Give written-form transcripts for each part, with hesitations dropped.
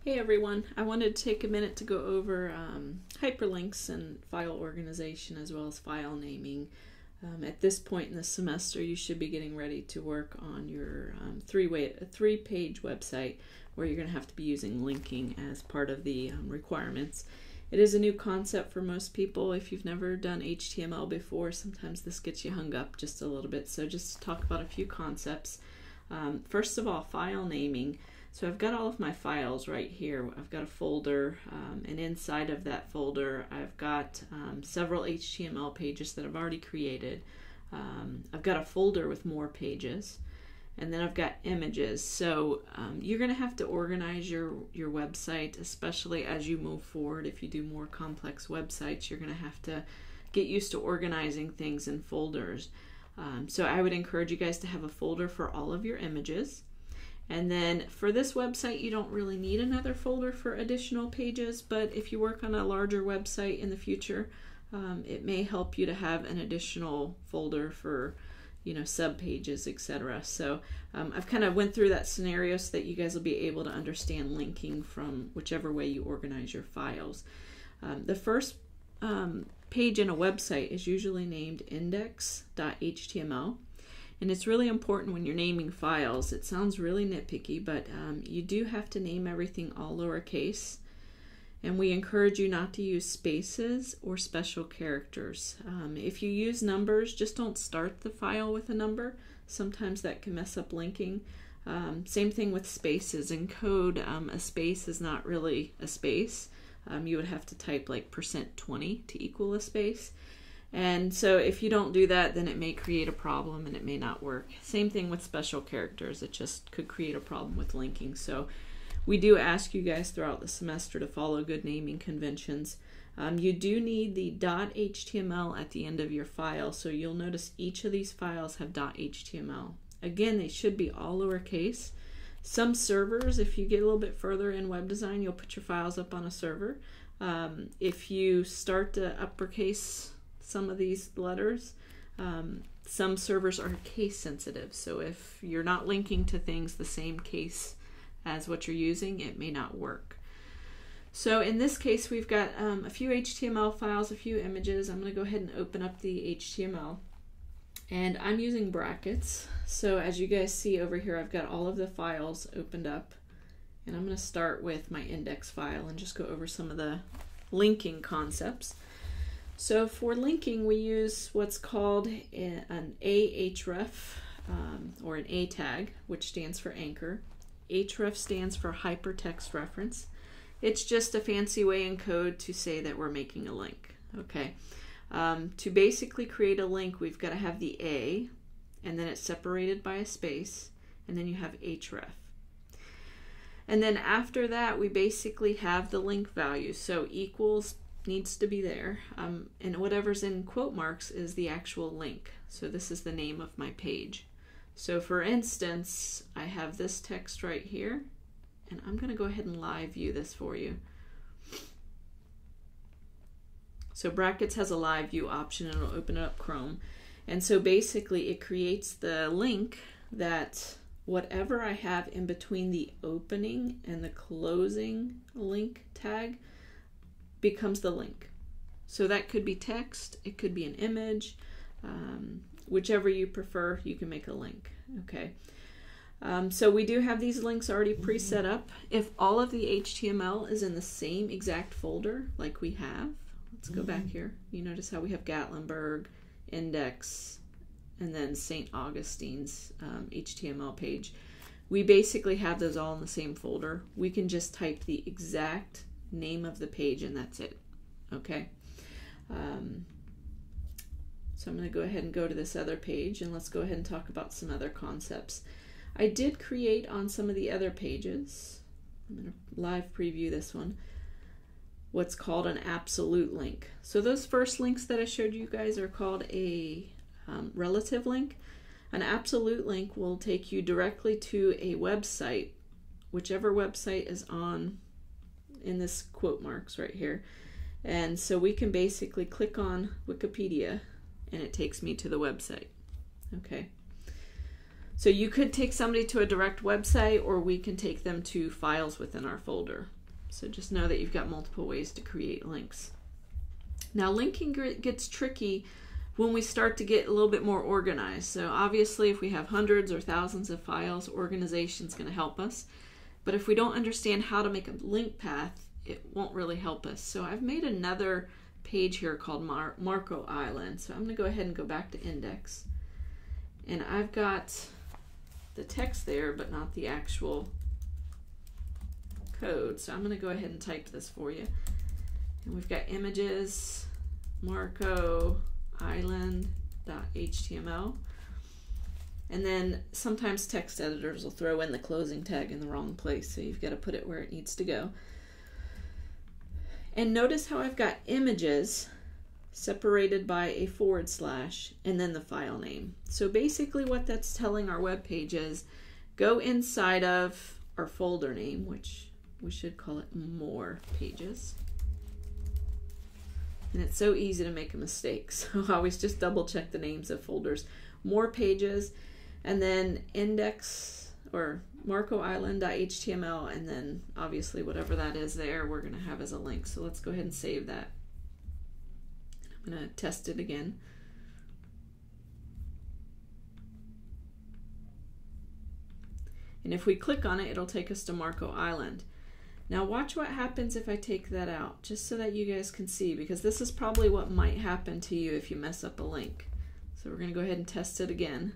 Hey everyone, I wanted to take a minute to go over hyperlinks and file organization as well as file naming. At this point in the semester, you should be getting ready to work on your three-page website where you're going to have to be using linking as part of the requirements. It is a new concept for most people. If you've never done HTML before, sometimes this gets you hung up just a little bit. So just to talk about a few concepts. First of all, file naming. So I've got all of my files right here. I've got a folder, and inside of that folder I've got several HTML pages that I've already created. I've got a folder with more pages, and then I've got images. So you're going to have to organize your website, especially as you move forward. If you do more complex websites, you're going to have to get used to organizing things in folders. So I would encourage you guys to have a folder for all of your images. And then for this website, you don't really need another folder for additional pages, but if you work on a larger website in the future, it may help you to have an additional folder for, sub pages, etc. So I've kind of went through that scenario so that you guys will be able to understand linking from whichever way you organize your files. The first page in a website is usually named index.html. And it's really important when you're naming files. It sounds really nitpicky, but you do have to name everything all lowercase. And we encourage you not to use spaces or special characters. If you use numbers, just don't start the file with a number. Sometimes that can mess up linking. Same thing with spaces. In code, a space is not really a space. You would have to type like %20 to equal a space. And so if you don't do that, then it may create a problem and it may not work. Same thing with special characters. It just could create a problem with linking. So we do ask you guys throughout the semester to follow good naming conventions. You do need the .html at the end of your file. So you'll notice each of these files have .html. Again, they should be all lowercase. Some servers, if you get a little bit further in web design, you'll put your files up on a server. If you start to uppercase some of these letters, some servers are case sensitive. So if you're not linking to things the same case as what you're using, it may not work. So in this case, we've got a few HTML files, a few images. I'm going to go ahead and open up the HTML. And I'm using brackets. So as you guys see over here, I've got all of the files opened up. And I'm going to start with my index file and just go over some of the linking concepts. So for linking, we use what's called an ahref, or an A tag, which stands for anchor. Href stands for hypertext reference. It's just a fancy way in code to say that we're making a link. Okay. To basically create a link, we've got to have the A, and then it's separated by a space, and then you have href. And then after that, we basically have the link value. So equals needs to be there, and whatever's in quote marks is the actual link. So this is the name of my page. So for instance, I have this text right here, and I'm going to go ahead and live view this for you. So brackets has a live view option, and it'll open it up Chrome. And so basically it creates the link that whatever I have in between the opening and the closing link tag becomes the link. So that could be text, it could be an image, whichever you prefer, you can make a link. Okay. So we do have these links already pre-set up. If all of the HTML is in the same exact folder like we have, let's go back here. You notice how we have Gatlinburg, index, and then St. Augustine's HTML page. We basically have those all in the same folder. We can just type the exact name of the page and that's it. Okay. So I'm going to go ahead and go to this other page, and let's go ahead and talk about some other concepts. I did create on some of the other pages, I'm going to live preview this one, what's called an absolute link. So those first links that I showed you guys are called a relative link. An absolute link will take you directly to a website, whichever website is on in this quote marks right here. And so we can basically click on Wikipedia and it takes me to the website. Okay. So you could take somebody to a direct website, or we can take them to files within our folder. So just know that you've got multiple ways to create links. Now linking gets tricky when we start to get a little bit more organized. So obviously if we have hundreds or thousands of files, organization is going to help us. But if we don't understand how to make a link path, it won't really help us. So I've made another page here called Marco Island. So I'm going to go ahead and go back to index. And I've got the text there, but not the actual code. So I'm going to go ahead and type this for you. And we've got images, Marco Island.html. And then sometimes text editors will throw in the closing tag in the wrong place, so you've got to put it where it needs to go. And notice how I've got images separated by a / and then the file name. So basically what that's telling our web page is go inside of our folder name, which we should call it More Pages. And it's so easy to make a mistake, so always just double check the names of folders. More Pages, and then index or Marco Island.html, and then obviously whatever that is there we're going to have as a link. So let's go ahead and save that. I'm going to test it again. And if we click on it, it'll take us to Marco Island. Now watch what happens if I take that out, just so that you guys can see, because this is probably what might happen to you if you mess up a link. So we're going to go ahead and test it again.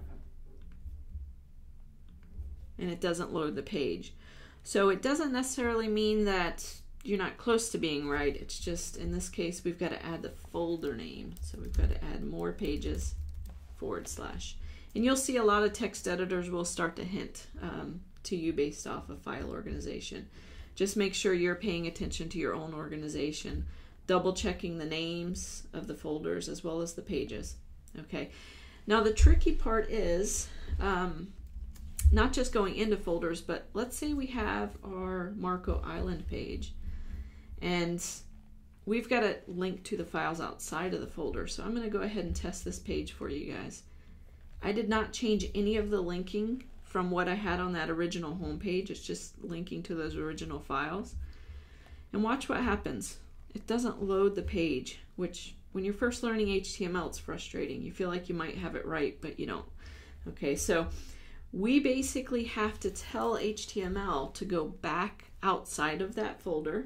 And it doesn't load the page. So it doesn't necessarily mean that you're not close to being right. It's just, in this case, we've got to add the folder name. So we've got to add More Pages /. And you'll see a lot of text editors will start to hint to you based off of file organization. Just make sure you're paying attention to your own organization, double checking the names of the folders as well as the pages. Okay. Now the tricky part is not just going into folders, but let's say we have our Marco Island page and we've got a link to the files outside of the folder. So I'm going to go ahead and test this page for you guys. I did not change any of the linking from what I had on that original home page. It's just linking to those original files. And watch what happens. It doesn't load the page, which when you're first learning HTML, it's frustrating. You feel like you might have it right, but you don't. Okay, so we basically have to tell HTML to go back outside of that folder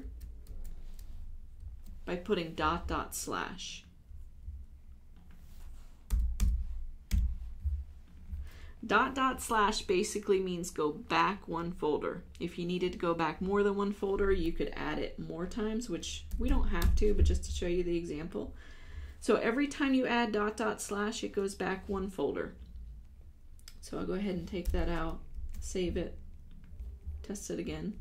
by putting .. .. basically means go back one folder. If you needed to go back more than one folder, you could add it more times, which we don't have to, but just to show you the example. So every time you add .. it goes back one folder. So I'll go ahead and take that out, save it, test it again.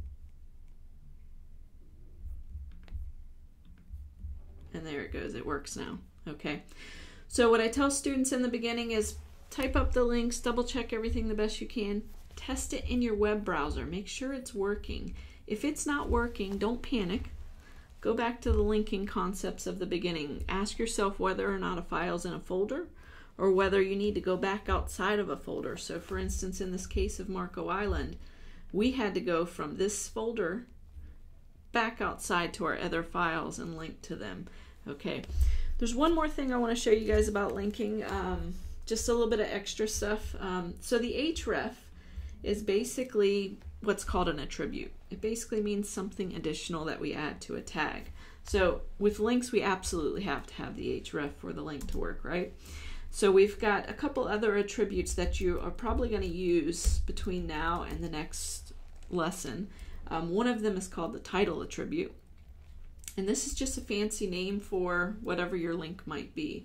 And there it goes, it works now. Okay. So what I tell students in the beginning is type up the links, double check everything the best you can, test it in your web browser, make sure it's working. If it's not working, don't panic. Go back to the linking concepts of the beginning. Ask yourself whether or not a file's in a folder or whether you need to go back outside of a folder. So for instance, in this case of Marco Island, we had to go from this folder back outside to our other files and link to them. Okay, there's one more thing I want to show you guys about linking. Just a little bit of extra stuff. So the href is basically what's called an attribute. It basically means something additional that we add to a tag. So with links, we absolutely have to have the href for the link to work, right? So we've got a couple other attributes that you are probably going to use between now and the next lesson. One of them is called the title attribute. And this is just a fancy name for whatever your link might be.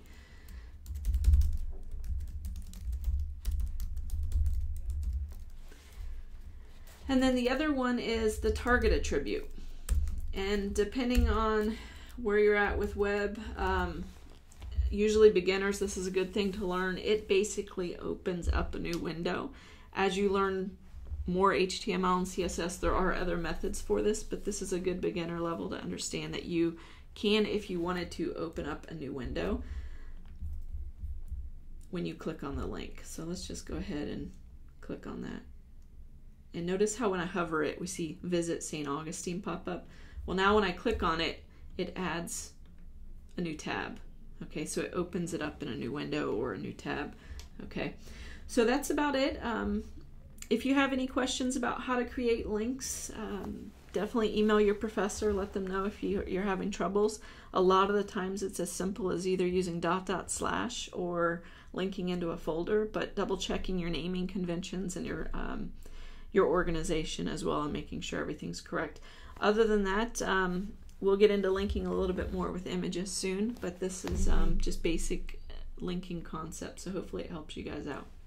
And then the other one is the target attribute. And depending on where you're at with web, usually beginners, this is a good thing to learn. It basically opens up a new window. As you learn more HTML and CSS, there are other methods for this, but this is a good beginner level to understand that you can, if you wanted to, open up a new window when you click on the link. So let's just go ahead and click on that. And notice how when I hover it, we see Visit St. Augustine pop up. Well, now when I click on it, it adds a new tab. Okay, so it opens it up in a new window or a new tab. Okay, so that's about it. If you have any questions about how to create links, definitely email your professor. Let them know if you're having troubles. A lot of the times it's as simple as either using .. or linking into a folder, but double checking your naming conventions and your organization as well, and making sure everything's correct. Other than that, we'll get into linking a little bit more with images soon, but this is just basic linking concepts, so hopefully it helps you guys out.